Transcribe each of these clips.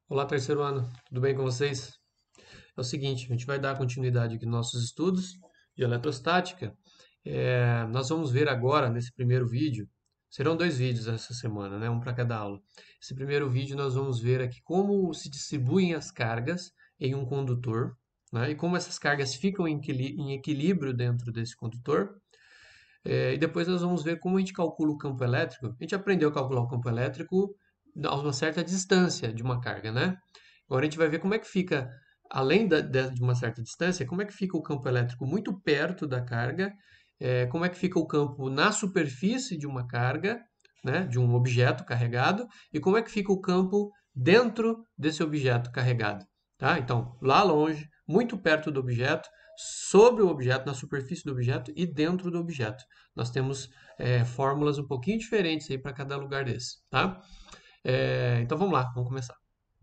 Olá, terceiro ano, tudo bem com vocês? É o seguinte, a gente vai dar continuidade aqui nos nossos estudos de eletrostática. Nós vamos ver agora, nesse primeiro vídeo, serão dois vídeos essa semana, né? Um para cada aula. Esse primeiro vídeo nós vamos ver aqui como se distribuem as cargas em um condutor, né? E como essas cargas ficam em equilíbrio dentro desse condutor. E depois nós vamos ver como a gente calcula o campo elétrico. A gente aprendeu a calcular o campo elétrico a uma certa distância de uma carga, né? Agora a gente vai ver como é que fica, além de uma certa distância, como é que fica o campo elétrico muito perto da carga, como é que fica o campo na superfície de uma carga, né, de um objeto carregado, e como é que fica o campo dentro desse objeto carregado, tá? Então, lá longe, muito perto do objeto, sobre o objeto, na superfície do objeto e dentro do objeto. Nós temos fórmulas um pouquinho diferentes aí para cada lugar desse, tá? Então vamos lá, vamos começar.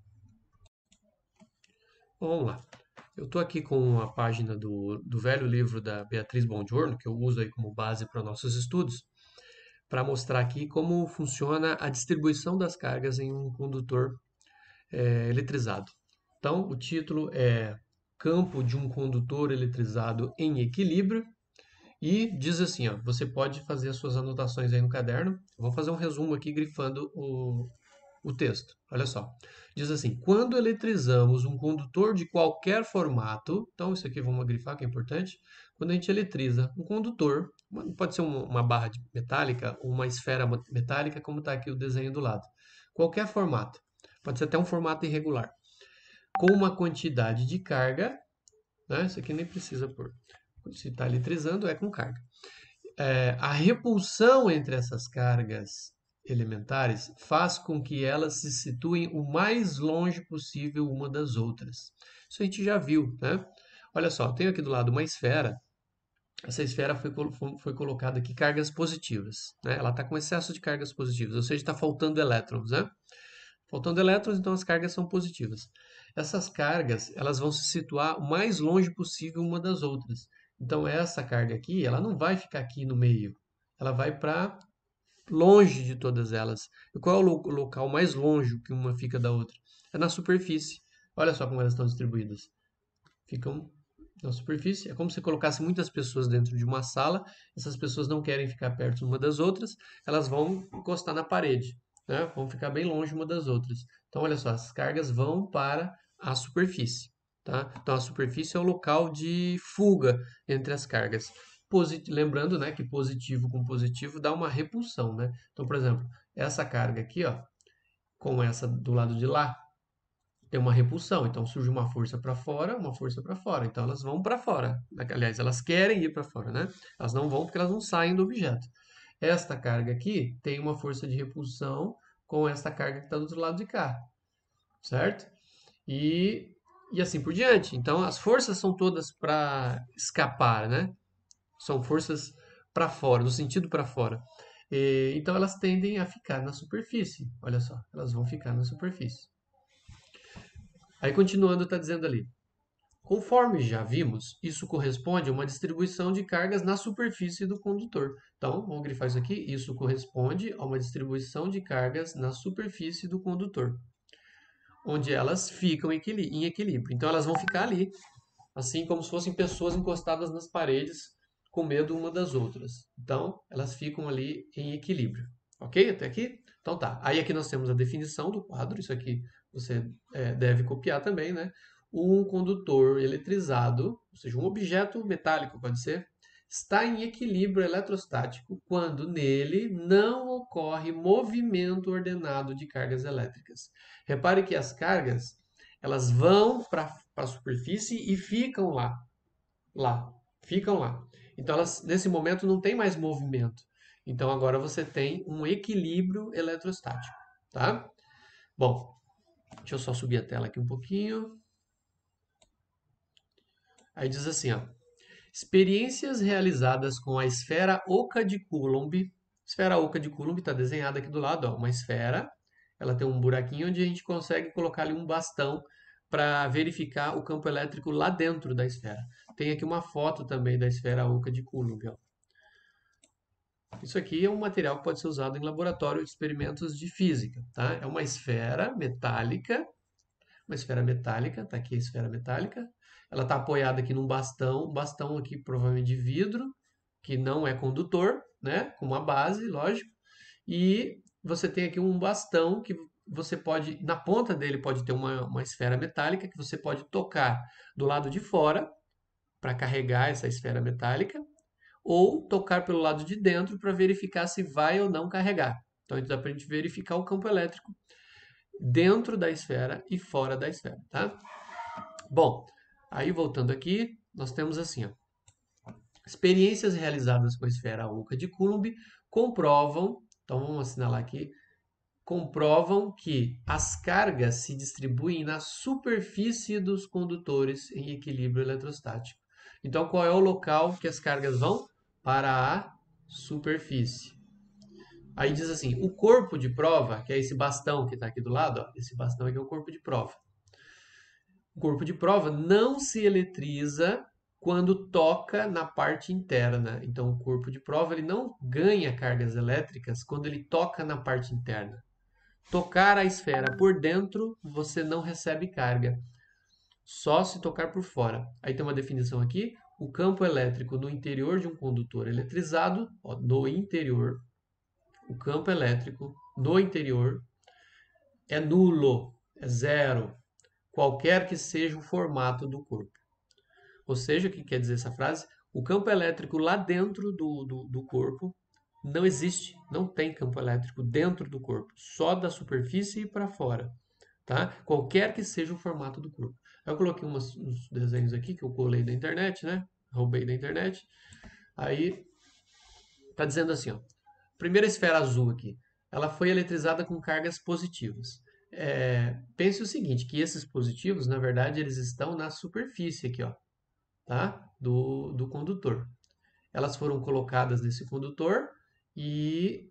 Bom, vamos lá. Eu estou aqui com a página do velho livro da Beatriz Bongiorno, que eu uso aí como base para nossos estudos, para mostrar aqui como funciona a distribuição das cargas em um condutor eletrizado. Então, o título é Campo de um condutor eletrizado em equilíbrio. E diz assim, ó, você pode fazer as suas anotações aí no caderno. Eu vou fazer um resumo aqui grifando o texto. Olha só. Diz assim: quando eletrizamos um condutor de qualquer formato, então isso aqui vamos grifar que é importante. Quando a gente eletriza um condutor, pode ser uma barra metálica ou uma esfera metálica, como está aqui o desenho do lado. Qualquer formato. Pode ser até um formato irregular. Com uma quantidade de carga, né? Isso aqui nem precisa pôr. Se está eletrizando, é com carga. A repulsão entre essas cargas elementares faz com que elas se situem o mais longe possível uma das outras. Isso a gente já viu, né? Olha só, eu tenho aqui do lado uma esfera. Essa esfera foi colocada aqui cargas positivas, né? Ela está com excesso de cargas positivas, ou seja, está faltando elétrons, né? Faltando elétrons, então as cargas são positivas. Essas cargas, elas vão se situar o mais longe possível uma das outras. Então essa carga aqui, ela não vai ficar aqui no meio. Ela vai para longe de todas elas. E qual é o local mais longe que uma fica da outra? É na superfície. Olha só como elas estão distribuídas. Ficam na superfície. É como se colocasse muitas pessoas dentro de uma sala. Essas pessoas não querem ficar perto uma das outras. Elas vão encostar na parede, né? Vão ficar bem longe uma das outras. Então, olha só, as cargas vão para a superfície, tá? Então, a superfície é o local de fuga entre as cargas. Lembrando, né, que positivo com positivo dá uma repulsão, né? Então, por exemplo, essa carga aqui, ó, com essa do lado de lá, tem uma repulsão, então surge uma força para fora, uma força para fora. Então elas vão para fora. Aliás, elas querem ir para fora, né? Elas não vão porque elas não saem do objeto. Esta carga aqui tem uma força de repulsão com esta carga que está do outro lado de cá, certo? E assim por diante. Então as forças são todas para escapar, né? São forças para fora, no sentido para fora. Então elas tendem a ficar na superfície. Olha só, elas vão ficar na superfície. Aí continuando, está dizendo ali. Conforme já vimos, isso corresponde a uma distribuição de cargas na superfície do condutor. Então, vamos grifar isso aqui. Isso corresponde a uma distribuição de cargas na superfície do condutor, onde elas ficam em equilíbrio. Então, elas vão ficar ali, assim como se fossem pessoas encostadas nas paredes, com medo uma das outras. Então, elas ficam ali em equilíbrio. Ok? Até aqui? Então tá. Aí aqui nós temos a definição do quadro. Isso aqui você deve copiar também, né? Um condutor eletrizado, ou seja, um objeto metálico, pode ser, está em equilíbrio eletrostático quando nele não ocorre movimento ordenado de cargas elétricas. Repare que as cargas elas vão para a superfície e ficam lá, ficam lá. Então elas nesse momento não tem mais movimento. Então agora você tem um equilíbrio eletrostático, tá? Bom, deixa eu só subir a tela aqui um pouquinho. Aí diz assim, ó: experiências realizadas com a esfera oca de Coulomb. Esfera oca de Coulomb está desenhada aqui do lado, ó, uma esfera. Ela tem um buraquinho onde a gente consegue colocar ali um bastão para verificar o campo elétrico lá dentro da esfera. Tem aqui uma foto também da esfera oca de Coulomb, ó. Isso aqui é um material que pode ser usado em laboratório de experimentos de física, tá? É uma esfera metálica, uma esfera metálica, está aqui a esfera metálica. Ela está apoiada aqui num bastão, um bastão aqui provavelmente de vidro, que não é condutor, né? Com uma base, lógico. E você tem aqui um bastão que você pode, na ponta dele pode ter uma esfera metálica que você pode tocar do lado de fora para carregar essa esfera metálica, ou tocar pelo lado de dentro para verificar se vai ou não carregar. Então, dá para a gente verificar o campo elétrico dentro da esfera e fora da esfera, tá? Bom, aí voltando aqui, nós temos assim, ó, experiências realizadas com a esfera oca de Coulomb comprovam, então vamos assinalar aqui, comprovam que as cargas se distribuem na superfície dos condutores em equilíbrio eletrostático. Então, qual é o local que as cargas vão? Para a superfície. Aí diz assim, o corpo de prova, que é esse bastão que está aqui do lado, ó, esse bastão aqui é o corpo de prova. O corpo de prova não se eletriza quando toca na parte interna. Então, o corpo de prova ele não ganha cargas elétricas quando ele toca na parte interna. Tocar a esfera por dentro, você não recebe carga. Só se tocar por fora. Aí tem uma definição aqui. O campo elétrico no interior de um condutor eletrizado, ó, no interior, o campo elétrico no interior é nulo, é zero, qualquer que seja o formato do corpo. Ou seja, o que quer dizer essa frase? O campo elétrico lá dentro do corpo não existe, não tem campo elétrico dentro do corpo, só da superfície e para fora, tá? Qualquer que seja o formato do corpo. Eu coloquei uns desenhos aqui que eu colei da internet, né? Roubei da internet. Aí tá dizendo assim, ó. Primeira esfera azul aqui, ela foi eletrizada com cargas positivas. Pense o seguinte, que esses positivos, na verdade, eles estão na superfície aqui, ó, tá? Do condutor. Elas foram colocadas nesse condutor e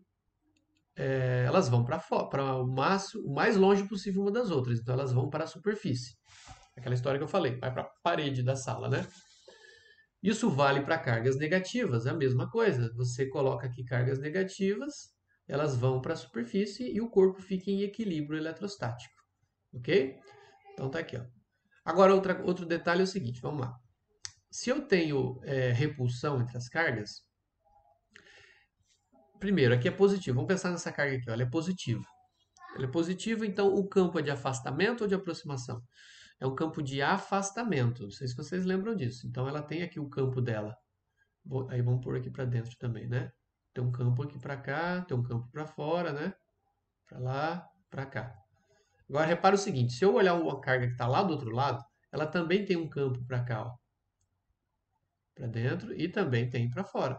elas vão para o mais longe possível uma das outras. Então elas vão para a superfície. Aquela história que eu falei, vai para a parede da sala, né? Isso vale para cargas negativas, é a mesma coisa. Você coloca aqui cargas negativas, elas vão para a superfície e o corpo fica em equilíbrio eletrostático, ok? Então tá aqui, ó. Agora outro detalhe é o seguinte, vamos lá. Se eu tenho repulsão entre as cargas, primeiro, aqui é positivo. Vamos pensar nessa carga aqui, ó, ela é positiva. Ela é positiva, então o campo é de afastamento ou de aproximação? É um campo de afastamento. Não sei se vocês lembram disso. Então ela tem aqui o campo dela. Aí vamos pôr aqui para dentro também, né? Tem um campo aqui para cá, tem um campo para fora, né? Para lá, para cá. Agora repara o seguinte, se eu olhar uma carga que está lá do outro lado, ela também tem um campo para cá, ó. Para dentro e também tem para fora.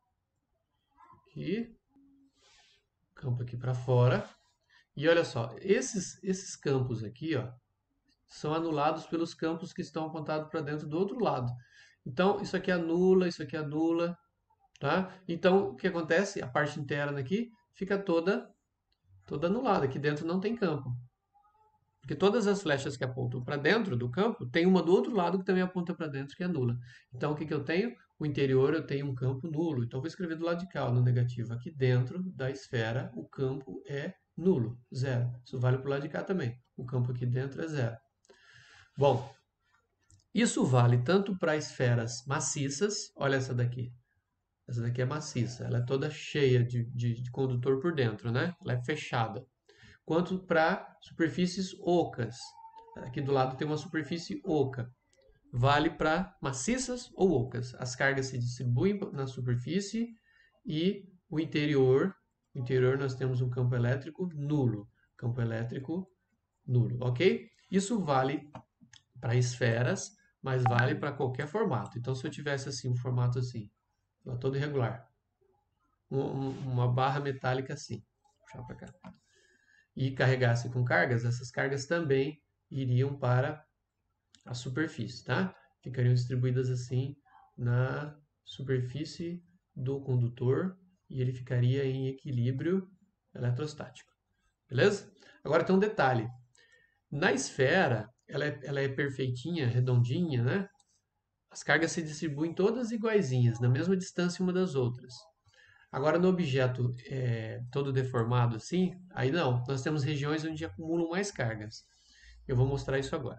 Aqui, campo aqui para fora. E olha só, esses campos aqui, ó, são anulados pelos campos que estão apontados para dentro do outro lado. Então, isso aqui anula, isso aqui anula, tá? Então, o que acontece? A parte interna aqui fica toda anulada. Aqui dentro não tem campo. Porque todas as flechas que apontam para dentro do campo, tem uma do outro lado que também aponta para dentro, que é nula. Então, o que eu tenho? O interior eu tenho um campo nulo. Então, vou escrever do lado de cá, no negativo. Aqui dentro da esfera, o campo é nulo, zero. Isso vale para o lado de cá também. O campo aqui dentro é zero. Bom, isso vale tanto para esferas maciças, olha essa daqui. Essa daqui é maciça, ela é toda cheia de condutor por dentro, né? Ela é fechada. Quanto para superfícies ocas. Aqui do lado tem uma superfície oca. Vale para maciças ou ocas. As cargas se distribuem na superfície e o interior nós temos um campo elétrico nulo. Campo elétrico nulo, ok? Isso vale para esferas, mas vale para qualquer formato. Então, se eu tivesse assim um formato assim, ela todo irregular, uma barra metálica assim, puxar para cá, e carregasse com cargas, essas cargas também iriam para a superfície, tá? Ficariam distribuídas assim na superfície do condutor e ele ficaria em equilíbrio eletrostático, beleza? Agora tem um detalhe. Na esfera, ela é perfeitinha, redondinha, né? As cargas se distribuem todas iguaizinhas, na mesma distância uma das outras. Agora, no objeto todo deformado assim, aí não, nós temos regiões onde acumulam mais cargas. Eu vou mostrar isso agora.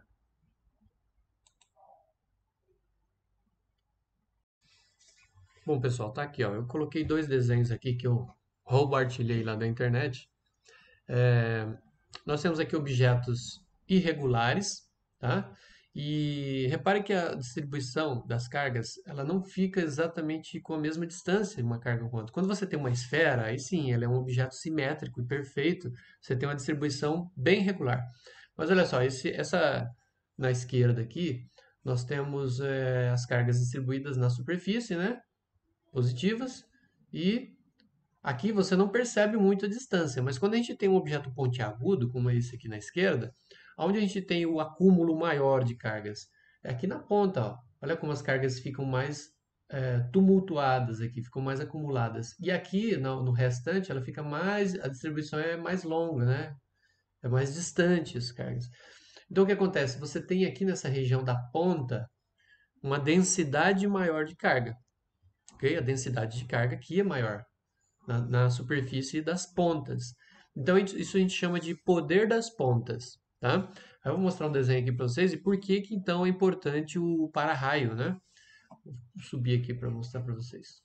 Bom, pessoal, tá aqui, ó. Eu coloquei dois desenhos aqui que eu roubartilhei lá da internet. É, nós temos aqui objetos irregulares, tá? E repare que a distribuição das cargas, ela não fica exatamente com a mesma distância uma carga com outra. Quando você tem uma esfera, aí sim, ela é um objeto simétrico e perfeito, você tem uma distribuição bem regular. Mas olha só, essa na esquerda aqui, nós temos as cargas distribuídas na superfície, né? Positivas, e aqui você não percebe muito a distância, mas quando a gente tem um objeto pontiagudo, como esse aqui na esquerda, onde a gente tem o acúmulo maior de cargas? É aqui na ponta, ó. Olha como as cargas ficam mais tumultuadas aqui, ficam mais acumuladas. E aqui, no restante, ela fica mais, a distribuição é mais longa, né? É mais distante as cargas. Então, o que acontece? Você tem aqui nessa região da ponta uma densidade maior de carga, ok? A densidade de carga aqui é maior na superfície das pontas. Então, isso a gente chama de poder das pontas, tá? Eu vou mostrar um desenho aqui para vocês e por que que então é importante o para-raio, né? Vou subir aqui para mostrar para vocês.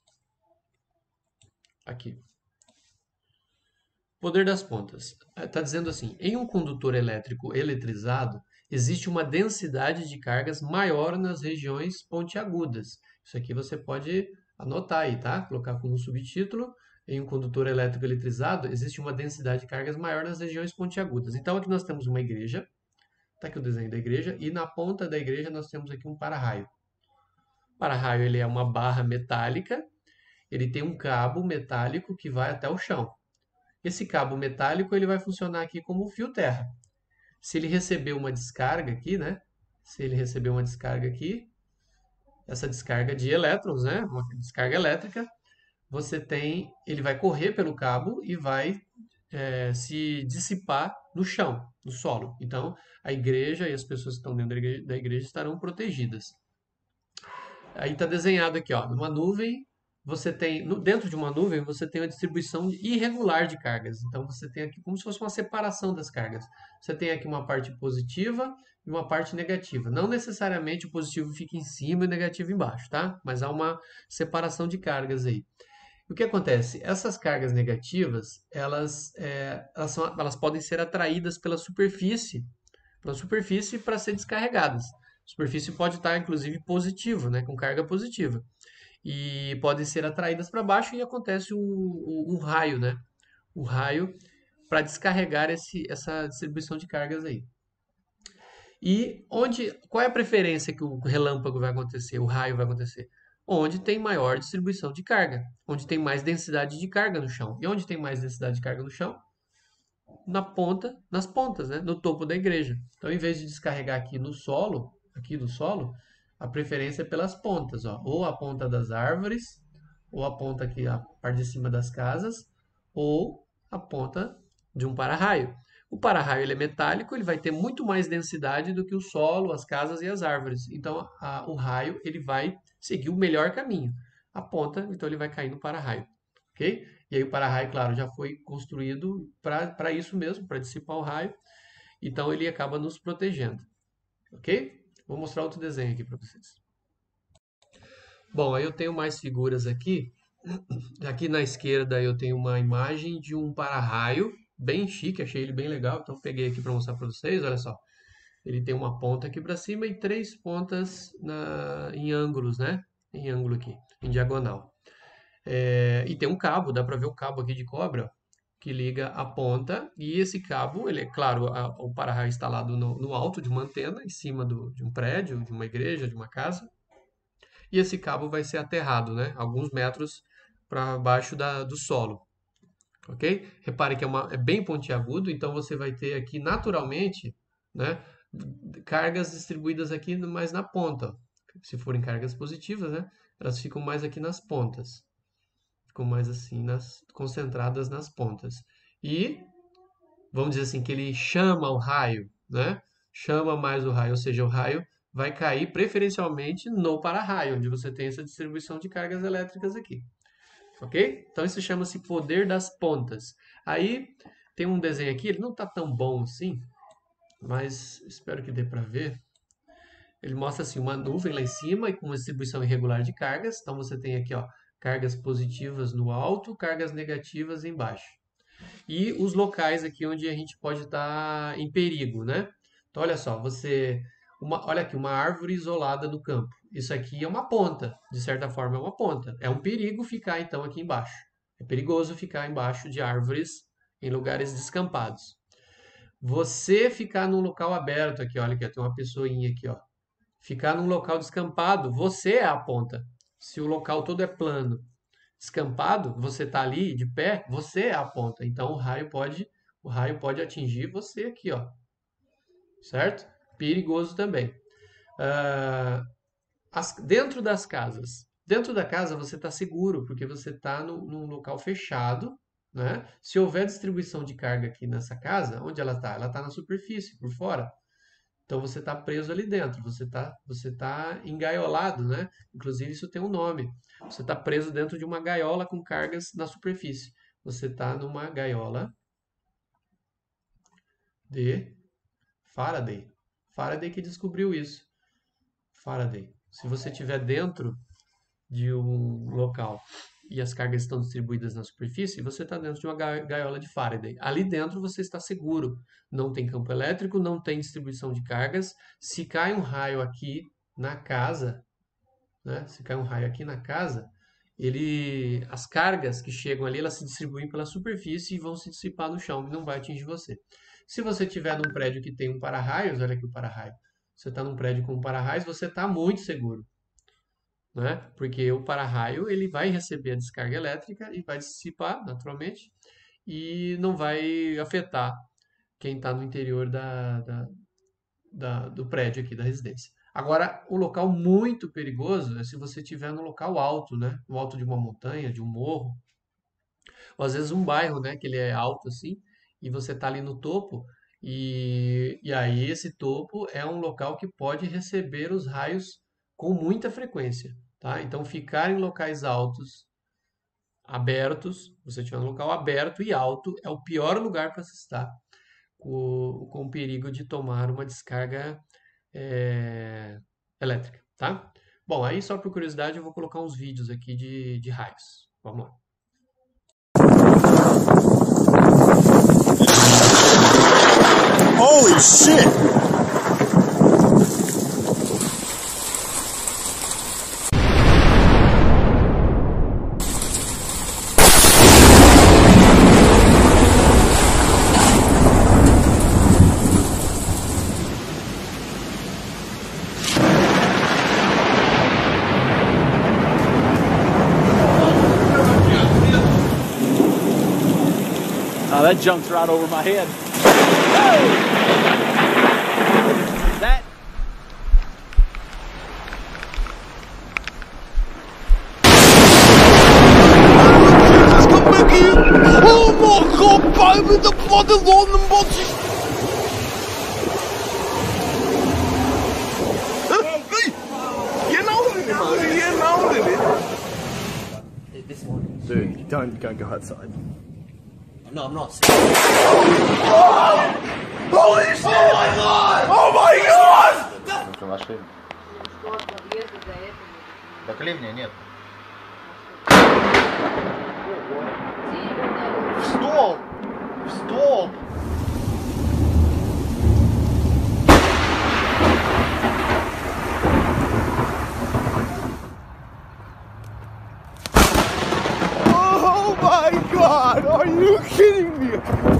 Aqui. Poder das pontas. Está dizendo assim: em um condutor elétrico eletrizado, existe uma densidade de cargas maior nas regiões pontiagudas. Isso aqui você pode anotar aí, tá? Colocar como subtítulo: em um condutor elétrico eletrizado, existe uma densidade de cargas maior nas regiões pontiagudas. Então aqui nós temos uma igreja, tá aqui o desenho da igreja, e na ponta da igreja nós temos aqui um para-raio. O para-raio ele é uma barra metálica, ele tem um cabo metálico que vai até o chão. Esse cabo metálico ele vai funcionar aqui como fio terra. Se ele receber uma descarga aqui, né? Se ele receber uma descarga aqui, essa descarga de elétrons, né? Uma descarga elétrica, ele vai correr pelo cabo e vai se dissipar no chão, no solo. Então, a igreja e as pessoas que estão dentro da igreja estarão protegidas. Aí está desenhado aqui, ó, numa nuvem, você tem, dentro de uma nuvem, você tem uma distribuição irregular de cargas. Então você tem aqui como se fosse uma separação das cargas. Você tem aqui uma parte positiva e uma parte negativa. Não necessariamente o positivo fica em cima e o negativo embaixo, tá? Mas há uma separação de cargas aí. O que acontece? Essas cargas negativas, elas podem ser atraídas pela superfície para ser descarregadas. A superfície pode estar, inclusive, positiva, né, com carga positiva. E podem ser atraídas para baixo e acontece o raio, né? O raio para descarregar essa distribuição de cargas aí. E qual é a preferência que o relâmpago vai acontecer, o raio vai acontecer? Onde tem maior distribuição de carga, onde tem mais densidade de carga no chão. E onde tem mais densidade de carga no chão? Nas pontas, né? No topo da igreja. Então, em vez de descarregar aqui no solo, a preferência é pelas pontas, ó. Ou a ponta das árvores, ou a ponta aqui, a parte de cima das casas, ou a ponta de um para-raio. O para-raio ele é metálico, ele vai ter muito mais densidade do que o solo, as casas e as árvores. Então, o raio ele vai seguir o melhor caminho. A ponta, então, ele vai cair no para-raio, ok? E aí o para-raio, claro, já foi construído para isso mesmo, para dissipar o raio. Então ele acaba nos protegendo, ok? Vou mostrar outro desenho aqui para vocês. Bom, aí eu tenho mais figuras aqui. Aqui na esquerda eu tenho uma imagem de um para-raio, bem chique, achei ele bem legal, então peguei aqui para mostrar para vocês, olha só. Ele tem uma ponta aqui para cima e três pontas em ângulos, né? Em ângulo aqui, em diagonal. E tem um cabo, dá para ver o cabo aqui de cobre, ó, que liga a ponta. E esse cabo, ele é claro, o para-raio instalado no alto de uma antena, em cima de um prédio, de uma igreja, de uma casa. E esse cabo vai ser aterrado, né? Alguns metros para baixo do solo, ok? Repare que é bem pontiagudo, então você vai ter aqui naturalmente, né? Cargas distribuídas aqui mais na ponta. Se forem cargas positivas, né? Elas ficam mais aqui nas pontas. Ficam mais assim, concentradas nas pontas. E, vamos dizer assim, que ele chama o raio, né? Chama mais o raio, ou seja, o raio vai cair preferencialmente no para-raio, onde você tem essa distribuição de cargas elétricas aqui. Ok? Então isso chama-se poder das pontas. Aí tem um desenho aqui, ele não está tão bom assim, mas espero que dê para ver. Ele mostra assim uma nuvem lá em cima e com uma distribuição irregular de cargas. Então você tem aqui, ó, cargas positivas no alto, cargas negativas embaixo. E os locais aqui onde a gente pode estar em perigo, né? Então olha só, olha aqui, uma árvore isolada no campo. Isso aqui é uma ponta, de certa forma é uma ponta. É um perigo ficar então aqui embaixo. É perigoso ficar embaixo de árvores em lugares descampados. Você ficar num local aberto aqui, olha aqui, tem uma pessoinha aqui, ó. Ficar num local descampado, você é a ponta. Se o local todo é plano, descampado, você está ali de pé, você é a ponta. Então o raio pode atingir você aqui, ó. Certo? Perigoso também. Dentro das casas. Dentro da casa você está seguro, porque você está num local fechado, né? Se houver distribuição de carga aqui nessa casa, onde ela está? Ela está na superfície, por fora. Então você está preso ali dentro, você tá engaiolado, né? Inclusive isso tem um nome. Você está preso dentro de uma gaiola com cargas na superfície. Você está numa gaiola de Faraday. Faraday que descobriu isso. Faraday. Se você estiver dentro de um local e as cargas estão distribuídas na superfície, você está dentro de uma gaiola de Faraday. Ali dentro você está seguro. Não tem campo elétrico, não tem distribuição de cargas. Se cai um raio aqui na casa, né? Se cai um raio aqui na casa, as cargas que chegam ali, elas se distribuem pela superfície e vão se dissipar no chão e não vai atingir você. Se você estiver num prédio que tem um para-raios, olha aqui o para-raio. Você está num prédio com um para-raios, você está muito seguro. Né? Porque o para-raio ele vai receber a descarga elétrica e vai dissipar naturalmente e não vai afetar quem está no interior do prédio aqui da residência. Agora, o local muito perigoso é se você estiver no local alto, né? No alto de uma montanha, de um morro, ou às vezes um bairro, né? Que ele é alto assim e você está ali no topo e aí esse topo é um local que pode receber os raios com muita frequência, tá? Então, ficar em locais altos, abertos, você tiver um local aberto e alto, é o pior lugar para se estar, com o perigo de tomar uma descarga elétrica, tá? Bom, aí só por curiosidade eu vou colocar uns vídeos aqui de raios. Vamos lá. Holy shit! Oh, that jumped right over my head. That. Come back here! Oh my God, baby, the bloody London boxes! You're holding it, buddy. You're holding it. This one. Dude, don't go outside. No, I'm not. Holy shit! Oh my God! Oh my God! В машине. Так ливня нет. В столб! В столб! Oh my God! Are you kidding me?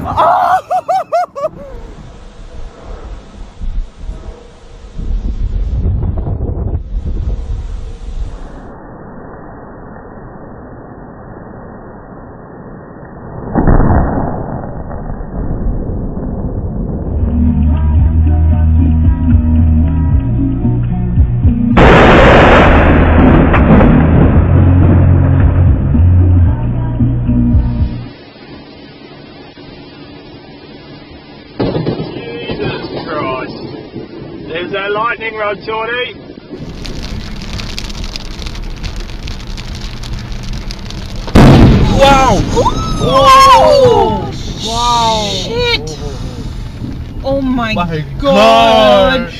There's that lightning rod, Tawny. Wow! Whoa! Wow! Shit! Oh my God! God!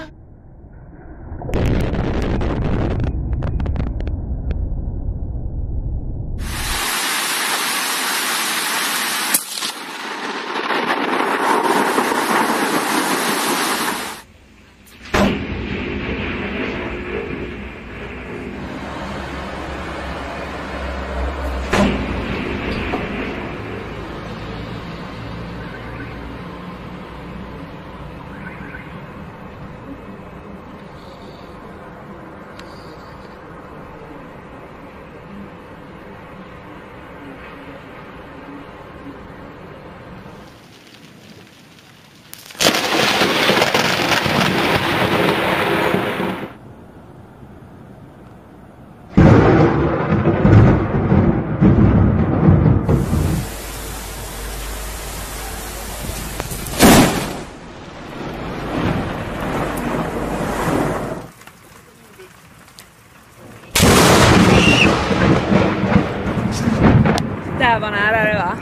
Där var nära det, va?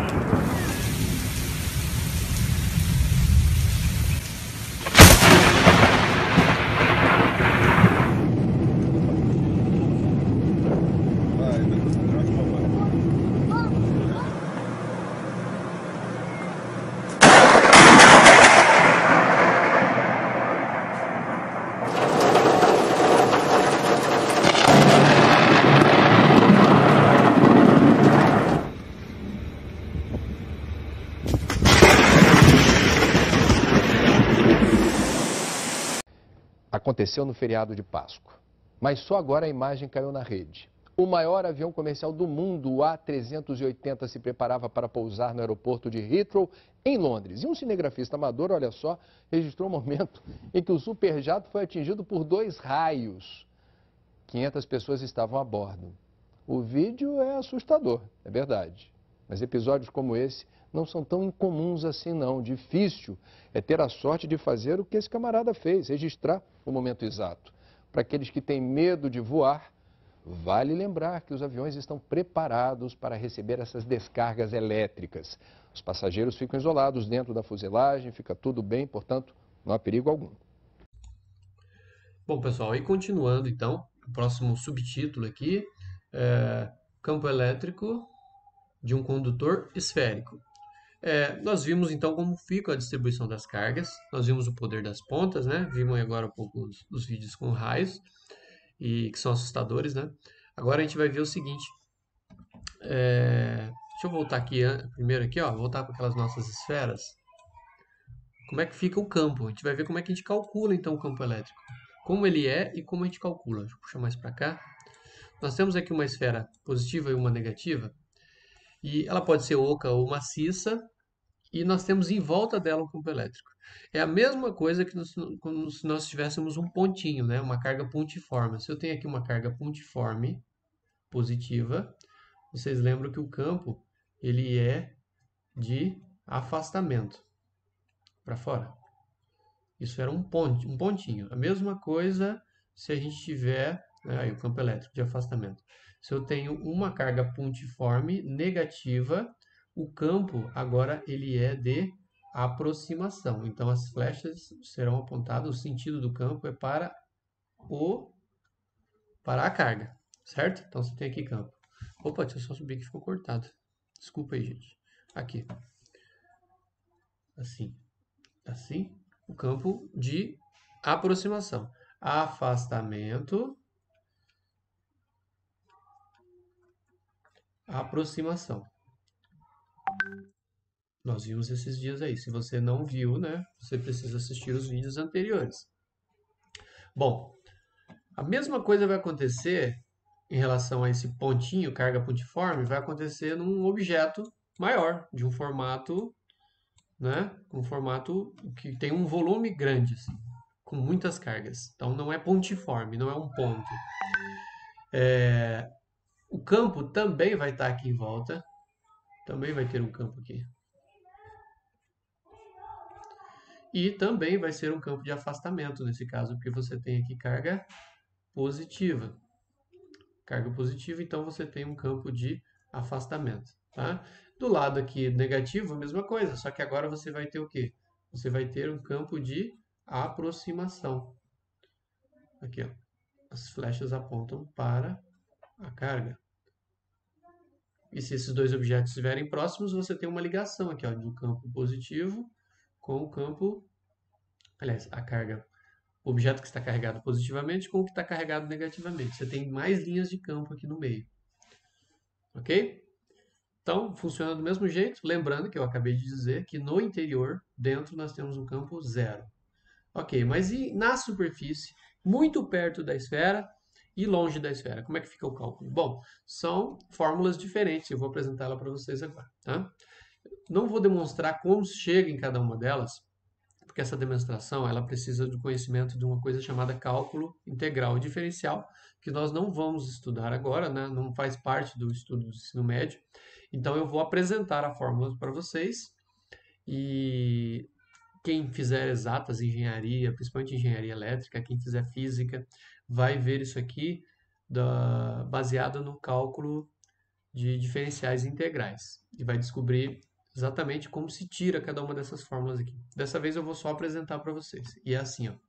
Aconteceu no feriado de Páscoa, mas só agora a imagem caiu na rede. O maior avião comercial do mundo, o A380, se preparava para pousar no aeroporto de Heathrow, em Londres. E um cinegrafista amador, olha só, registrou o momento em que o superjato foi atingido por 2 raios. 500 pessoas estavam a bordo. O vídeo é assustador, é verdade. Mas episódios como esse não são tão incomuns assim não. Difícil é ter a sorte de fazer o que esse camarada fez, registrar o momento exato. Para aqueles que têm medo de voar, vale lembrar que os aviões estão preparados para receber essas descargas elétricas. Os passageiros ficam isolados dentro da fuselagem, fica tudo bem, portanto, não há perigo algum. Bom, pessoal, e continuando então, o próximo subtítulo aqui é Campo elétrico de um condutor esférico. Nós vimos então como fica a distribuição das cargas, nós vimos o poder das pontas, né? Vimos agora um pouco os vídeos com raios, e que são assustadores, né? Agora a gente vai ver o seguinte, deixa eu voltar aqui, primeiro aqui, ó, voltar para aquelas nossas esferas. Como é que fica o campo? A gente vai ver como é que a gente calcula então o campo elétrico. Como ele é e como a gente calcula. Deixa eu puxar mais para cá. Nós temos aqui uma esfera positiva e uma negativa. E ela pode ser oca ou maciça. E nós temos em volta dela um campo elétrico. É a mesma coisa que como se nós tivéssemos um pontinho, né? Uma carga pontiforme. Se eu tenho aqui uma carga pontiforme positiva, vocês lembram que o campo ele é de afastamento para fora. Isso era um pontinho. A mesma coisa se a gente tiver aí o campo elétrico de afastamento. Se eu tenho uma carga pontiforme negativa, o campo agora ele é de aproximação. Então as flechas serão apontadas, o sentido do campo é para a carga, certo? Então você tem aqui campo. Opa, deixa eu só subir que ficou cortado. Desculpa aí, gente. Aqui. Assim. Assim, o campo de aproximação. Afastamento. Aproximação. Nós vimos esses dias aí. Se você não viu, né, você precisa assistir os vídeos anteriores. Bom, a mesma coisa vai acontecer em relação a esse pontinho, carga pontiforme, vai acontecer num objeto maior, de um formato, né, um formato que tem um volume grande, assim, com muitas cargas. Então não é pontiforme, não é um ponto. O campo também vai estar aqui em volta. Também vai ter um campo aqui. E também vai ser um campo de afastamento nesse caso, porque você tem aqui carga positiva. Carga positiva, então você tem um campo de afastamento. Tá? Do lado aqui negativo, a mesma coisa, só que agora você vai ter o quê? você vai ter um campo de aproximação. Aqui, ó. As flechas apontam para a carga. E se esses dois objetos estiverem próximos, você tem uma ligação aqui, ó, do campo positivo com o campo, aliás, a carga, o objeto que está carregado positivamente com o que está carregado negativamente. Você tem mais linhas de campo aqui no meio. Ok? Então, funciona do mesmo jeito. Lembrando que eu acabei de dizer que no interior, dentro, nós temos um campo zero. Ok, mas e na superfície, muito perto da esfera e longe da esfera? Como é que fica o cálculo? Bom, são fórmulas diferentes. Eu vou apresentá-la para vocês agora. Tá? Não vou demonstrar como se chega em cada uma delas, porque essa demonstração ela precisa do conhecimento de uma coisa chamada cálculo integral diferencial, que nós não vamos estudar agora, né? Não faz parte do estudo do ensino médio. Então eu vou apresentar a fórmula para vocês e quem fizer exatas, engenharia, principalmente engenharia elétrica, quem fizer física, vai ver isso aqui baseado no cálculo de diferenciais integrais e vai descobrir exatamente como se tira cada uma dessas fórmulas aqui. Dessa vez eu vou só apresentar para vocês. E é assim, ó.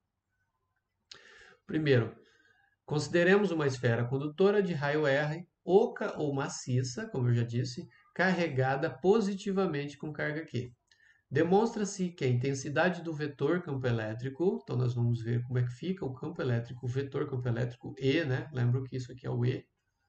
Primeiro, consideremos uma esfera condutora de raio R, oca ou maciça, como eu já disse, carregada positivamente com carga Q. Demonstra-se que a intensidade do vetor campo elétrico, então nós vamos ver como é que fica o campo elétrico, o vetor campo elétrico E, né? Lembro que isso aqui é o E,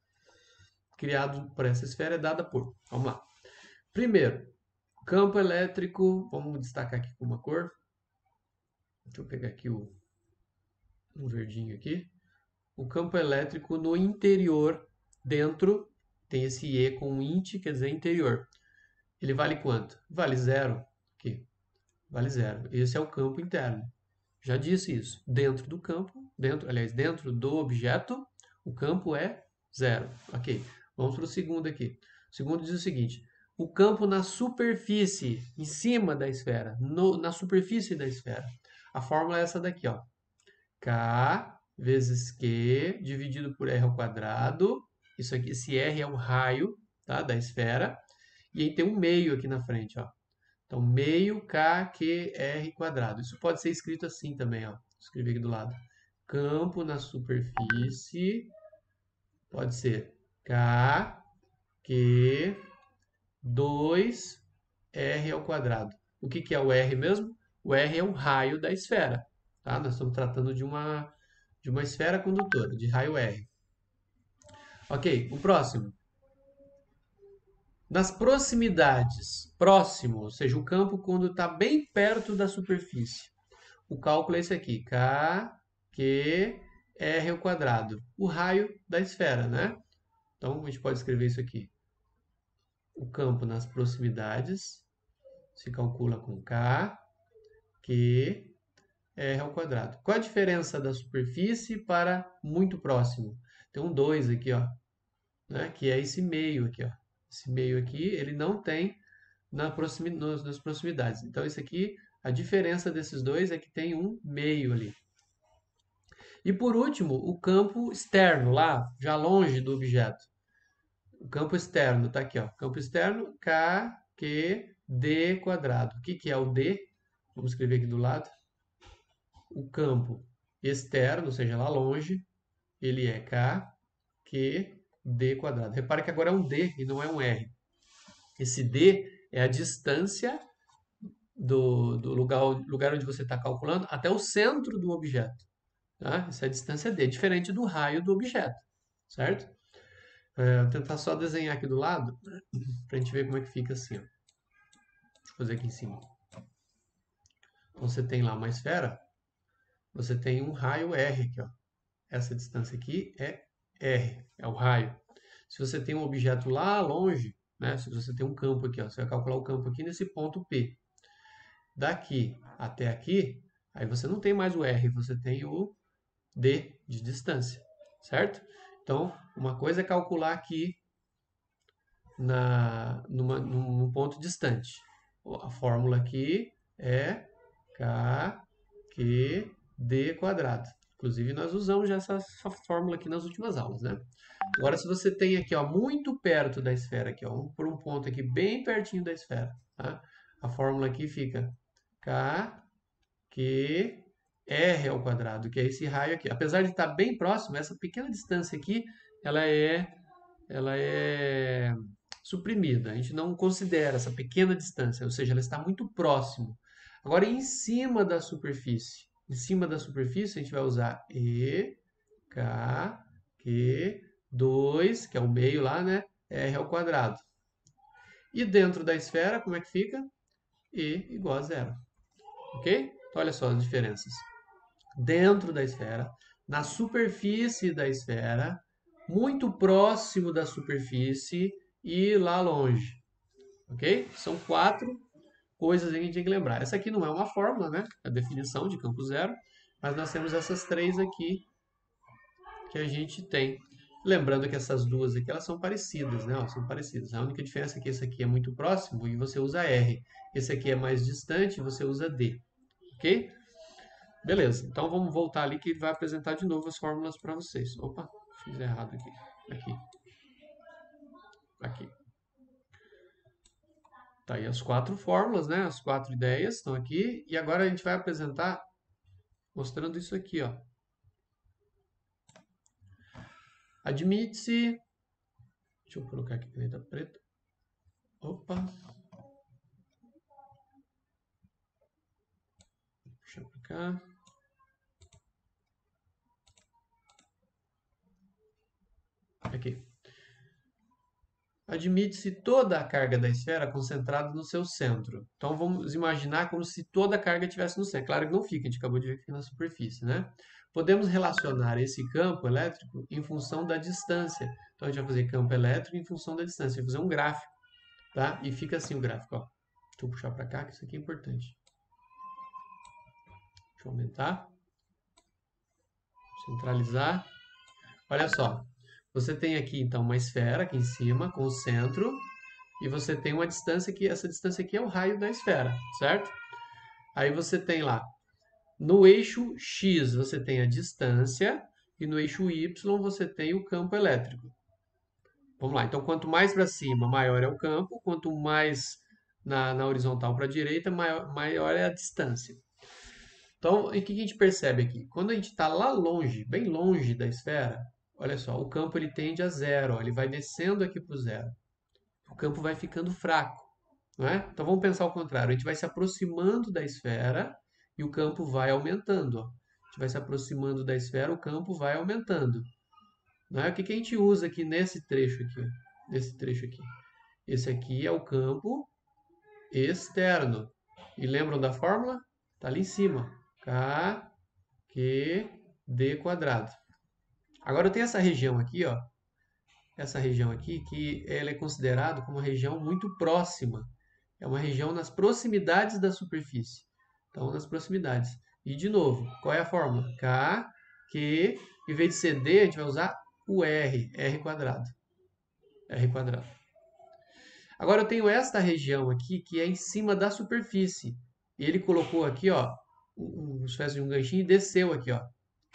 criado por essa esfera, é dada por, vamos lá. Primeiro, campo elétrico, vamos destacar aqui com uma cor. Deixa eu pegar aqui um verdinho aqui. O campo elétrico no interior, dentro, tem esse E com int, quer dizer interior. Ele vale quanto? Vale zero. Aqui. Vale zero. Esse é o campo interno. Já disse isso. Dentro do campo, dentro do objeto, o campo é zero. Ok. Vamos para o segundo aqui. O segundo diz o seguinte. O campo na superfície, em cima da esfera, na superfície da esfera. A fórmula é essa daqui, ó. K vezes Q dividido por R ao quadrado. Isso aqui, esse R é o raio, tá, da esfera. E aí tem um meio aqui na frente, ó. Então, meio KQR quadrado. Isso pode ser escrito assim também, ó. Vou escrever aqui do lado. Campo na superfície pode ser KQ 2R ao quadrado. O que é o R mesmo? O R é o raio da esfera. Tá? Nós estamos tratando de uma esfera condutora, de raio R. Ok, o próximo. Nas proximidades, próximo, ou seja, o campo quando está bem perto da superfície. O cálculo é esse aqui, KQR ao quadrado. O raio da esfera, né? Então, a gente pode escrever isso aqui. O campo nas proximidades se calcula com KQR ao quadrado. Qual a diferença da superfície para muito próximo? Tem um 2 aqui, ó, né? Que é esse meio aqui, ó. Esse meio aqui, ele não tem nas proximidades. Então, isso aqui, a diferença desses dois é que tem um meio ali. E por último, o campo externo, lá, já longe do objeto. O campo externo, tá aqui, ó. Campo externo, KQD quadrado. O que é o D? Vamos escrever aqui do lado. O campo externo, ou seja, lá longe, ele é KQD quadrado. Repare que agora é um D e não é um R. Esse D é a distância do lugar onde você está calculando até o centro do objeto. Tá? Essa é a distância D, diferente do raio do objeto. Certo? Vou tentar só desenhar aqui do lado para a gente ver como é que fica assim. Ó. Deixa eu fazer aqui em cima. Então você tem lá uma esfera, você tem um raio R aqui. Ó. Essa distância aqui é R, é o raio. Se você tem um objeto lá longe, né, se você tem um campo aqui, ó, você vai calcular o campo aqui nesse ponto P. Daqui até aqui, aí você não tem mais o R, você tem o D de distância, certo? Então, uma coisa é calcular aqui num ponto distante. A fórmula aqui é KQD quadrado. Inclusive, nós usamos já essa fórmula aqui nas últimas aulas, né? Agora, se você tem aqui, ó, muito perto da esfera, aqui, ó, por um ponto aqui bem pertinho da esfera, tá? A fórmula aqui fica K, Q, R ao quadrado, que é esse raio aqui. Apesar de estar bem próximo, essa pequena distância aqui, ela é suprimida. A gente não considera essa pequena distância, ou seja, ela está muito próximo. Agora, em cima da superfície, a gente vai usar E, K, Q, 2, que é o meio lá, né? R ao quadrado. E dentro da esfera, como é que fica? E igual a zero. Ok? Então, olha só as diferenças. Dentro da esfera, na superfície da esfera, muito próximo da superfície e lá longe. Ok? São 4 coisas que a gente tem que lembrar. Essa aqui não é uma fórmula, né? A definição de campo zero, mas nós temos essas 3 aqui que a gente tem. Lembrando que essas duas aqui, elas são parecidas, né? Ó, são parecidas. A única diferença é que esse aqui é muito próximo e você usa R. Esse aqui é mais distante e você usa D. Ok? Beleza. Então, vamos voltar ali que ele vai apresentar de novo as fórmulas para vocês. Opa, fiz errado aqui. Aqui. Tá aí as 4 fórmulas, né? As 4 ideias estão aqui. E agora a gente vai apresentar mostrando isso aqui, ó. Admite-se. Deixa eu colocar aqui caneta preta. Opa. Puxar para cá. Aqui. Admite-se toda a carga da esfera concentrada no seu centro. Então vamos imaginar como se toda a carga estivesse no centro. Claro que não fica, a gente acabou de ver que fica na superfície, né? Podemos relacionar esse campo elétrico em função da distância. Então a gente vai fazer campo elétrico em função da distância. Vai fazer um gráfico, tá? E fica assim o gráfico, ó. Deixa eu puxar para cá, que isso aqui é importante. Deixa eu aumentar. Centralizar. Olha só. Você tem aqui, então, uma esfera aqui em cima, com o centro, e você tem uma distância que essa distância aqui é o raio da esfera, certo? Aí você tem lá, no eixo X você tem a distância, e no eixo Y você tem o campo elétrico. Vamos lá, então quanto mais para cima, maior é o campo, quanto mais na horizontal para a direita, maior é a distância. Então, o que a gente percebe aqui? Quando a gente está lá longe, bem longe da esfera, olha só, o campo ele tende a zero, ó, ele vai descendo aqui para o zero. O campo vai ficando fraco, não é? Então vamos pensar ao contrário, a gente vai se aproximando da esfera e o campo vai aumentando. Ó. A gente vai se aproximando da esfera, o campo vai aumentando. Não é? O que a gente usa aqui nesse trecho aqui? Nesse trecho aqui? Esse aqui é o campo externo. E lembram da fórmula? Está ali em cima. K, Q, D quadrado. Agora eu tenho essa região aqui, ó. Essa região aqui, que ela é considerada como uma região muito próxima. É uma região nas proximidades da superfície. Então, nas proximidades. E, de novo, qual é a fórmula? K, Q, em vez de ser D, a gente vai usar o R, R quadrado. R quadrado. Agora eu tenho esta região aqui, que é em cima da superfície. E ele colocou aqui, ó, uma espécie de um ganchinho e desceu aqui, ó.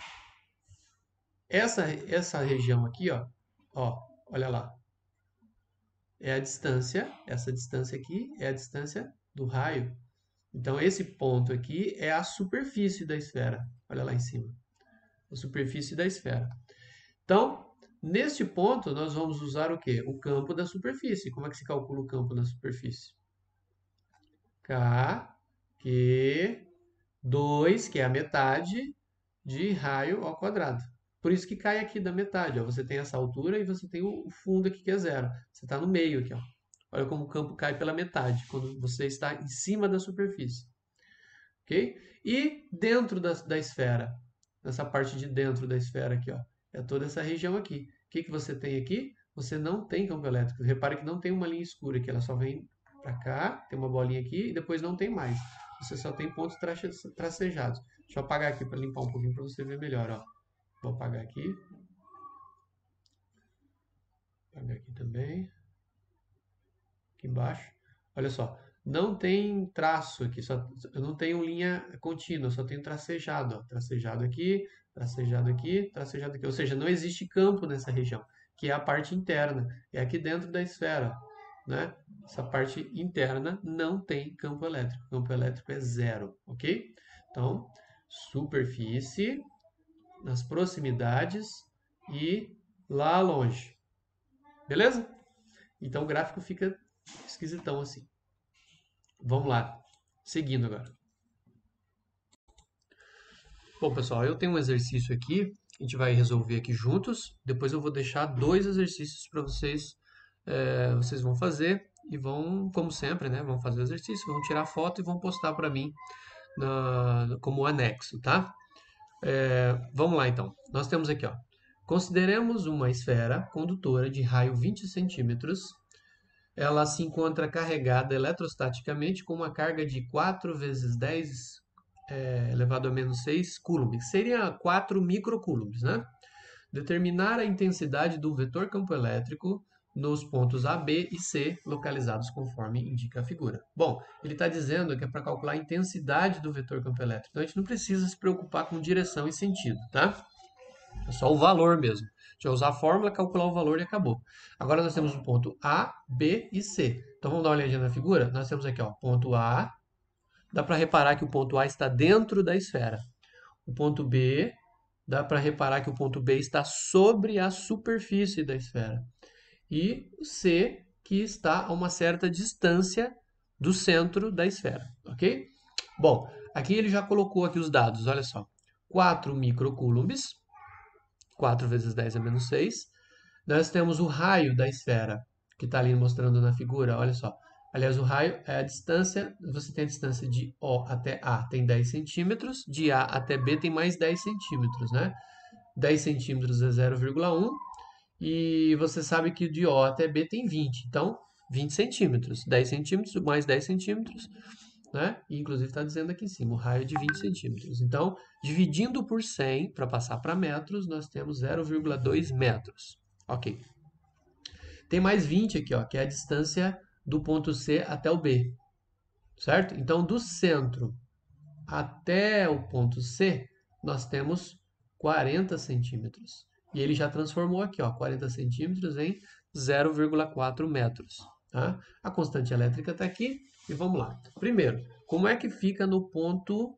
Essa região aqui, ó, olha lá. É a distância, essa distância aqui é a distância do raio. Então, esse ponto aqui é a superfície da esfera. Olha lá em cima. A superfície da esfera. Então, neste ponto, nós vamos usar o quê? O campo da superfície. Como é que se calcula o campo da superfície? K, Q, 2, que é a metade de raio ao quadrado. Por isso que cai aqui da metade. Ó. Você tem essa altura e você tem o fundo aqui que é zero. Você está no meio aqui. Ó. Olha como o campo cai pela metade, quando você está em cima da superfície. Ok? E dentro da esfera, nessa parte de dentro da esfera aqui, ó, é toda essa região aqui. O que você tem aqui? Você não tem campo elétrico. Repare que não tem uma linha escura aqui. Ela só vem para cá, tem uma bolinha aqui e depois não tem mais. Você só tem pontos tracejados. Deixa eu apagar aqui para limpar um pouquinho para você ver melhor. Ó. Vou apagar aqui. Apagar aqui também. Aqui embaixo. Olha só. Não tem traço aqui. Eu não tenho linha contínua. Só tenho tracejado. Ó. Tracejado aqui. Tracejado aqui. Tracejado aqui. Ou seja, não existe campo nessa região. Que é a parte interna. É aqui dentro da esfera. né? Essa parte interna não tem campo elétrico. O campo elétrico é zero, ok? Então, superfície, nas proximidades e lá longe. Beleza? Então, o gráfico fica esquisitão assim. Vamos lá. Seguindo agora. Bom, pessoal, eu tenho um exercício aqui. A gente vai resolver aqui juntos. Depois eu vou deixar 2 exercícios para vocês. Vocês vão fazer e vão, como sempre, né? Vão fazer o exercício, vão tirar foto e vão postar para mim como anexo, tá? Vamos lá, então. Nós temos aqui, ó. Consideremos uma esfera condutora de raio 20 centímetros. Ela se encontra carregada eletrostaticamente com uma carga de 4 vezes 10 elevado a menos 6 coulombs. Seria 4 microcoulombs, né? Determinar a intensidade do vetor campo elétrico nos pontos A, B e C, localizados conforme indica a figura. Bom, ele está dizendo que é para calcular a intensidade do vetor campo elétrico. Então, a gente não precisa se preocupar com direção e sentido, tá? É só o valor mesmo. A gente vai usar a fórmula, calcular o valor e acabou. Agora, nós temos o ponto A, B e C. Então, vamos dar uma olhadinha na figura? Nós temos aqui, ó, ponto A. Dá para reparar que o ponto A está dentro da esfera. O ponto B, dá para reparar que o ponto B está sobre a superfície da esfera. E o C, que está a uma certa distância do centro da esfera, ok? Bom, aqui ele já colocou aqui os dados, olha só. 4 microcoulombs, 4 vezes 10 a menos 6. Nós temos o raio da esfera, que está ali mostrando na figura, olha só. Aliás, o raio é a distância, você tem a distância de O até A, tem 10 centímetros, de A até B tem mais 10 centímetros, né? 10 centímetros é 0,1, e você sabe que de O até B tem 20, então 20 centímetros, 10 centímetros mais 10 centímetros, né? E, inclusive está dizendo aqui em cima, o raio é de 20 centímetros. Então, dividindo por 100, para passar para metros, nós temos 0,2 metros. Ok. Tem mais 20 aqui, ó, que é a distância do ponto C até o B, certo? Então, do centro até o ponto C, nós temos 40 centímetros. E ele já transformou aqui, ó, 40 centímetros em 0,4 metros. Tá? A constante elétrica está aqui e vamos lá. Primeiro, como é que fica no ponto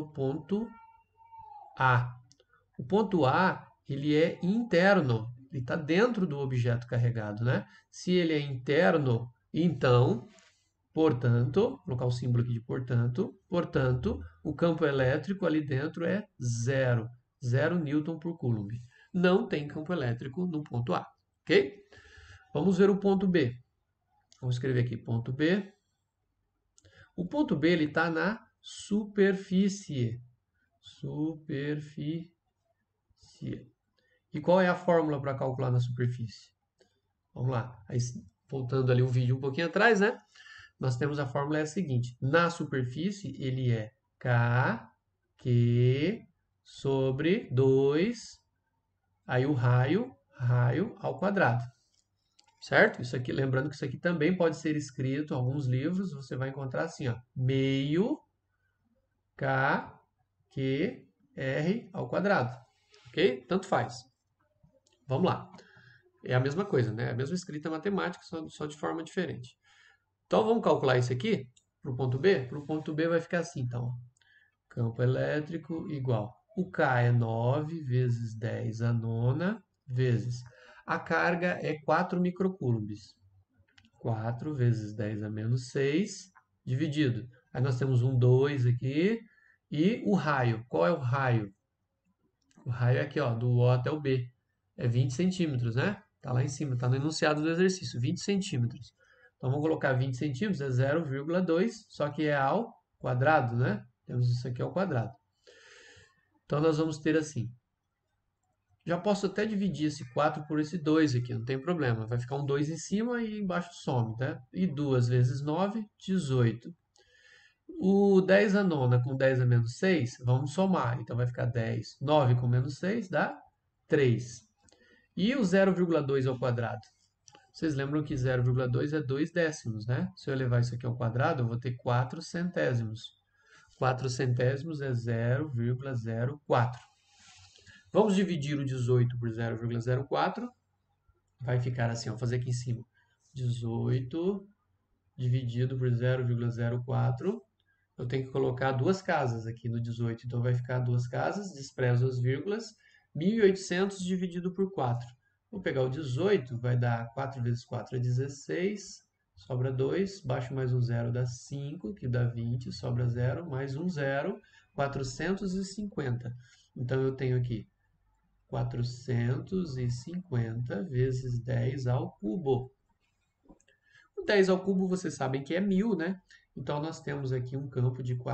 A? O ponto A, ele é interno, ele está dentro do objeto carregado, né? Se ele é interno, então, portanto, vou colocar o símbolo aqui de portanto, o campo elétrico ali dentro é 0 newton por coulomb. Não tem campo elétrico no ponto A, ok? Vamos ver o ponto B. Vamos escrever aqui, ponto B. O ponto B está na superfície. Superfície. E qual é a fórmula para calcular na superfície? Vamos lá. Aí, voltando ali o vídeo um pouquinho atrás, né? Nós temos a fórmula é a seguinte. Na superfície, ele é KQ sobre 2, aí o raio ao quadrado. Certo? Isso aqui, lembrando que isso aqui também pode ser escrito em alguns livros, você vai encontrar assim, ó, meio KQR ao quadrado. Ok? Tanto faz. Vamos lá. É a mesma coisa, né? A mesma escrita matemática, só de forma diferente. Então, vamos calcular isso aqui para o ponto B? Para o ponto B vai ficar assim, então. Campo elétrico igual. O K é 9 vezes 10 a nona vezes. A carga é 4 microcoulombs. 4 vezes 10 a menos 6 dividido. Aí nós temos um 2 aqui. E o raio. Qual é o raio? O raio é aqui, ó, do O até o B. É 20 centímetros, né? Está lá em cima, está no enunciado do exercício. 20 centímetros. Então, vamos colocar 20 centímetros, é 0,2, só que é ao quadrado, né? Temos isso aqui ao quadrado. Então, nós vamos ter assim. Já posso até dividir esse 4 por esse 2 aqui, não tem problema. Vai ficar um 2 em cima e embaixo some, tá? E 2 vezes 9, 18. O 10 a nona com 10 a menos 6, vamos somar. Então, vai ficar 10. 9 com menos 6 dá 3. E o 0,2 ao quadrado? Vocês lembram que 0,2 é 2 décimos, né? Se eu levar isso aqui ao quadrado, eu vou ter 4 centésimos. 4 centésimos é 0,04. Vamos dividir o 18 por 0,04. Vai ficar assim, vou fazer aqui em cima. 18 dividido por 0,04. Eu tenho que colocar duas casas aqui no 18, então vai ficar duas casas, desprezo as vírgulas, 1.800 dividido por 4. Vou pegar o 18, vai dar 4 vezes 4 é 16, sobra 2, baixo mais um 0 dá 5, que dá 20, sobra 0, mais um 0, 450. Então eu tenho aqui 450 vezes 10 ao cubo. O 10 ao cubo vocês sabem que é 1000, né? Então nós temos aqui um campo de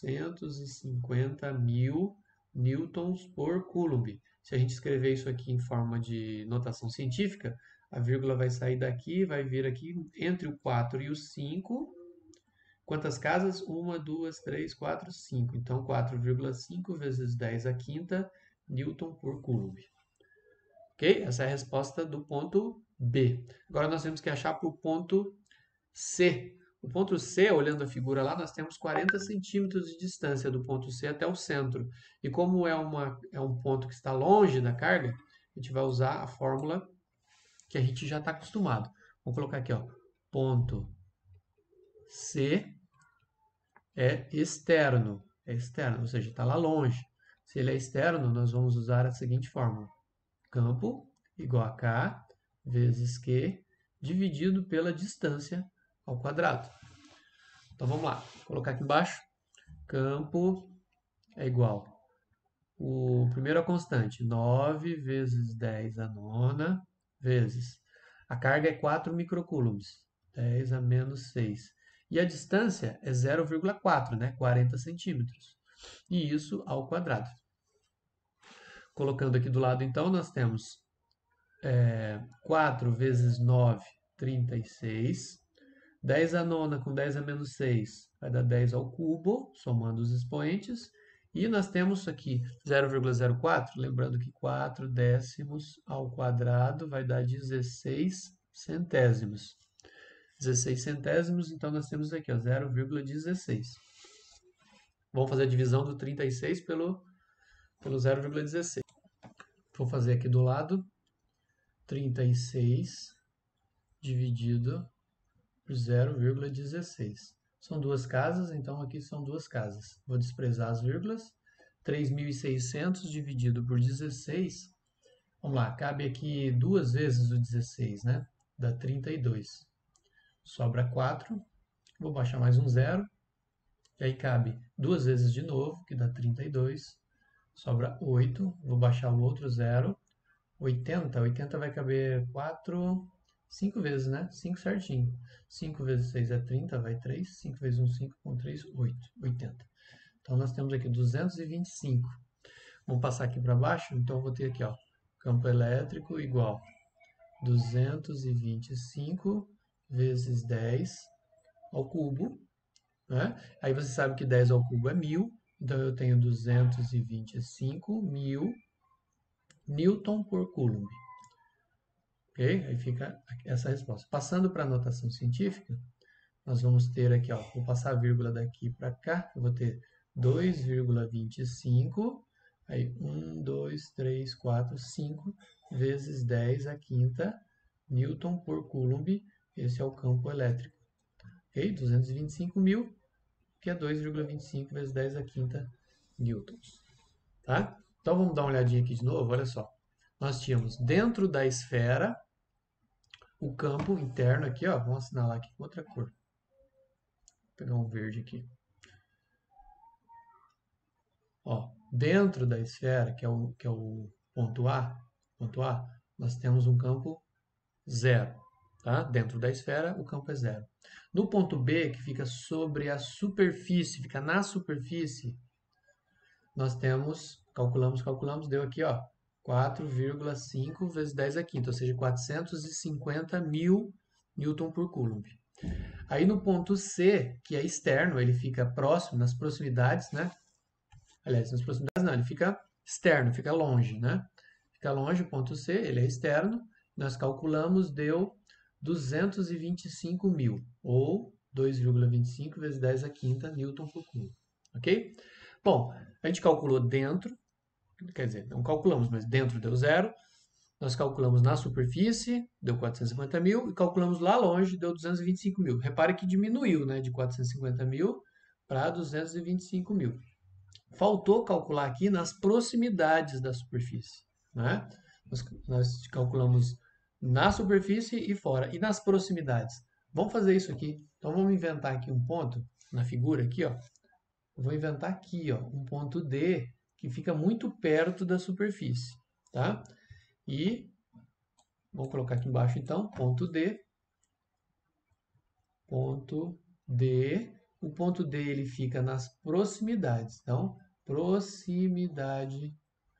450.000 newtons por coulomb. Se a gente escrever isso aqui em forma de notação científica, a vírgula vai sair daqui, vai vir aqui entre o 4 e o 5. Quantas casas? 1, 2, 3, 4, 5. Então 4,5 vezes 10 à quinta newton por coulomb. Ok? Essa é a resposta do ponto B. Agora nós temos que achar para o ponto C. O ponto C, olhando a figura lá, nós temos 40 centímetros de distância do ponto C até o centro. E como é um ponto que está longe da carga, a gente vai usar a fórmula que a gente já está acostumado. Vamos colocar aqui, ó, ponto C é externo, ou seja, está lá longe. Se ele é externo, nós vamos usar a seguinte fórmula. Campo igual a K vezes Q dividido pela distância ao quadrado. Então vamos lá, vou colocar aqui embaixo. Campo é igual. O primeiro é a constante, 9 vezes 10 à nona, vezes. A carga é 4 microcoulombs, 10 a menos 6. E a distância é 0,4, né? 40 centímetros. E isso ao quadrado. Colocando aqui do lado, então, nós temos 4 vezes 9, 36. 10 à nona com 10 a menos 6 vai dar 10 ao cubo, somando os expoentes. E nós temos aqui 0,04, lembrando que 4 décimos ao quadrado vai dar 16 centésimos. 16 centésimos, então nós temos aqui 0,16. Vamos fazer a divisão do 36 pelo 0,16. Vou fazer aqui do lado 36 dividido por 0,16. São duas casas, então aqui são duas casas. Vou desprezar as vírgulas. 3.600 dividido por 16. Vamos lá, cabe aqui duas vezes o 16, né? Dá 32. Sobra 4. Vou baixar mais um 0. E aí cabe duas vezes de novo, que dá 32. Sobra 8. Vou baixar o outro 0. 80. 80 vai caber 5 vezes, né? 5 certinho. 5 vezes 6 é 30, vai 3. 5 vezes 1, 5, com 3, 8. 80. Então, nós temos aqui 225. Vamos passar aqui para baixo. Então, eu vou ter aqui, ó, campo elétrico igual 225 vezes 10 ao cubo. Né? Aí, você sabe que 10 ao cubo é 1000. Então, eu tenho 225.000 newton por coulomb. Ok? Aí fica essa resposta. Passando para a notação científica, nós vamos ter aqui, ó, vou passar a vírgula daqui para cá, eu vou ter 2,25, aí 1, 2, 3, 4, 5, vezes 10 à quinta newton por coulomb, esse é o campo elétrico. Ok? 225.000, que é 2,25 vezes 10 à quinta newtons. Tá? Então vamos dar uma olhadinha aqui de novo, olha só. Nós tínhamos dentro da esfera o campo interno aqui, ó, vamos assinalar aqui com outra cor. Vou pegar um verde aqui. Ó, dentro da esfera, que é o ponto A, nós temos um campo 0. Tá? Dentro da esfera, o campo é 0. No ponto B, que fica sobre a superfície, fica na superfície, nós temos, calculamos, deu aqui, ó, 4,5 vezes 10 à quinta, ou seja, 450.000 newton por coulomb. Aí no ponto C, que é externo, ele fica próximo, nas proximidades, né? Aliás, nas proximidades não, ele fica externo, fica longe, né? Fica longe o ponto C, ele é externo. Nós calculamos, deu 225.000, ou 2,25 vezes 10 à quinta newton por coulomb. Ok? Bom, a gente calculou dentro, quer dizer, não calculamos, mas dentro deu 0. Nós calculamos na superfície, deu 450 mil, e calculamos lá longe, deu 225 mil. Repare que diminuiu, né, de 450 mil para 225 mil. Faltou calcular aqui nas proximidades da superfície, né? Nós calculamos na superfície e fora. E nas proximidades? Vamos fazer isso aqui. Então, vamos inventar aqui um ponto na figura aqui, ó. Eu vou inventar aqui, ó, um ponto D que fica muito perto da superfície, tá? E vamos colocar aqui embaixo, então, ponto D. Ponto D. O ponto D ele fica nas proximidades. Então, proximidade.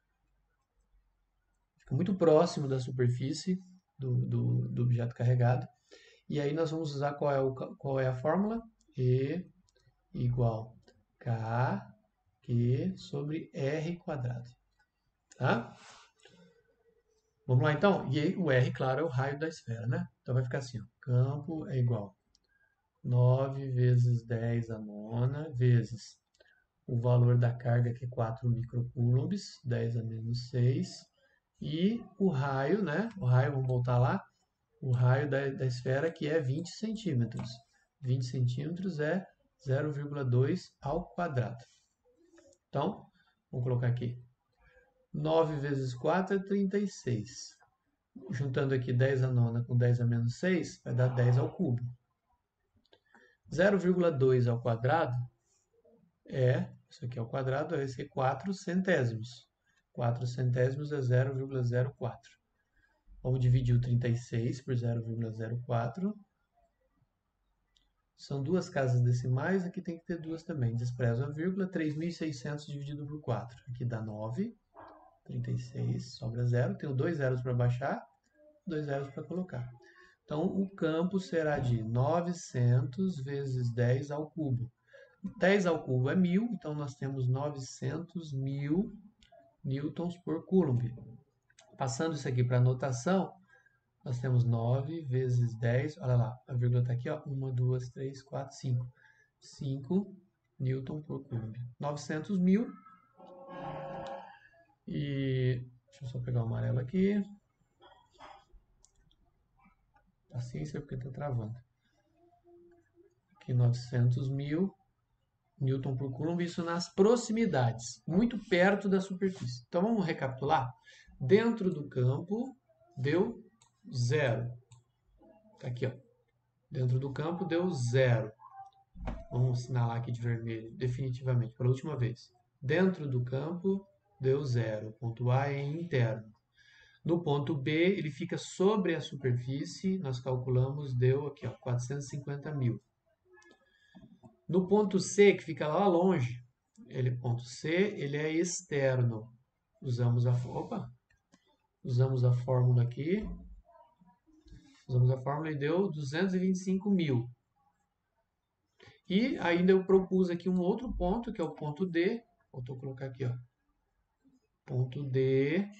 Fica muito próximo da superfície do objeto carregado. E aí nós vamos usar qual é a fórmula? E igual KQ sobre R quadrado. Tá? Vamos lá então? E aí, o R, claro, é o raio da esfera, né? Então vai ficar assim, ó. Campo é igual 9 vezes 10 a nona vezes o valor da carga, que é 4 microcoulombs, 10 a menos 6. E o raio, né? O raio, vamos voltar lá. O raio da esfera, que é 20 centímetros. 20 centímetros é 0,2 ao quadrado. Então, vamos colocar aqui. 9 vezes 4 é 36. Juntando aqui 10 a nona com 10 a menos 6, vai dar 10 ao cubo. 0,2 ao quadrado isso aqui ao quadrado, vai ser 4 centésimos. 4 centésimos é 0,04. Vamos dividir o 36 por 0,04. São duas casas decimais, aqui tem que ter duas também. Desprezo a vírgula, 3.600 dividido por 4. Aqui dá 9. 36, sobra 0. Tenho 2 zeros para baixar, 2 zeros para colocar. Então, o campo será de 900 vezes 10 ao cubo. 10 ao cubo é 1.000, então nós temos 900.000 newtons por coulomb. Passando isso aqui para a notação, nós temos 9 vezes 10, olha lá, a vírgula está aqui, ó, 1, 2, 3, 4, 5. 5 newton por coulomb. 900.000. E deixa eu só pegar o amarelo aqui. Paciência, porque está travando. Aqui 900.000 newton por coulomb, isso nas proximidades, muito perto da superfície. Então vamos recapitular. Dentro do campo deu 0. Tá aqui, ó. Dentro do campo deu 0. Vamos assinalar aqui de vermelho, definitivamente, pela última vez. Dentro do campo deu 0. O ponto A é interno. No ponto B, ele fica sobre a superfície, nós calculamos, deu aqui, ó, 450.000. No ponto C, que fica lá longe, ponto C, ele é externo. Usamos a fórmula aqui. Usamos a fórmula e deu 225.000. E ainda eu propus aqui um outro ponto, que é o ponto D. Vou colocar aqui, ó. Ponto D.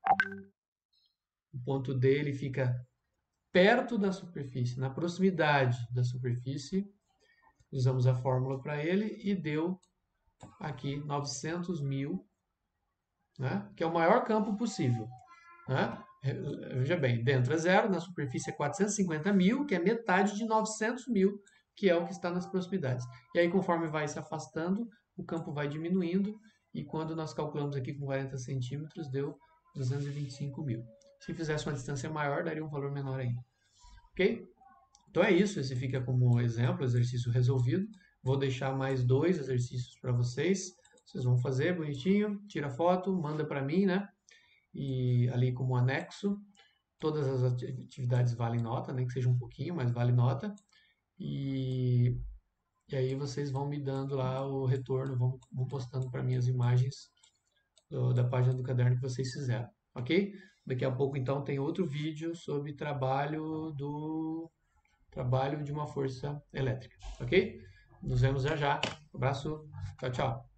O ponto D ele fica perto da superfície, na proximidade da superfície. Usamos a fórmula para ele e deu aqui 900.000, né? Que é o maior campo possível. Né? Veja bem, dentro é 0, na superfície é 450.000, que é metade de 900.000, que é o que está nas proximidades. E aí, conforme vai se afastando, o campo vai diminuindo, e quando nós calculamos aqui com 40 centímetros, deu 225.000. Se fizesse uma distância maior, daria um valor menor ainda. Ok? Então é isso, esse fica como exemplo, exercício resolvido. Vou deixar mais 2 exercícios para vocês. Vocês vão fazer bonitinho, tira foto, manda para mim, né? E ali como anexo, todas as atividades valem nota, nem que seja um pouquinho, mas vale nota. E aí vocês vão me dando lá o retorno, vão postando para mim as imagens da página do caderno que vocês fizeram, ok? Daqui a pouco, então, tem outro vídeo sobre trabalho de uma força elétrica, ok? Nos vemos já já. Abraço, tchau, tchau.